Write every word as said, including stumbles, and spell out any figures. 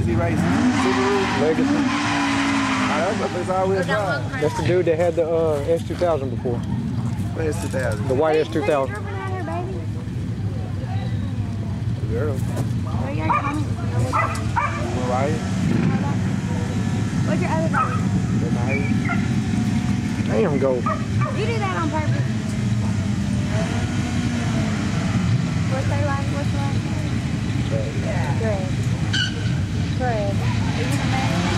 is he racing? Subaru? Legacy. Oh, that's, that's all wheel drive. That's the dude that had the uh, S two thousand before. What S two thousand? The white S two thousand. Girl. Where your coming? Mariah. What's your other baby? Damn, go. You do that on purpose. What's their last, what's the last name? Greg. Greg. Greg. Are you gonna marry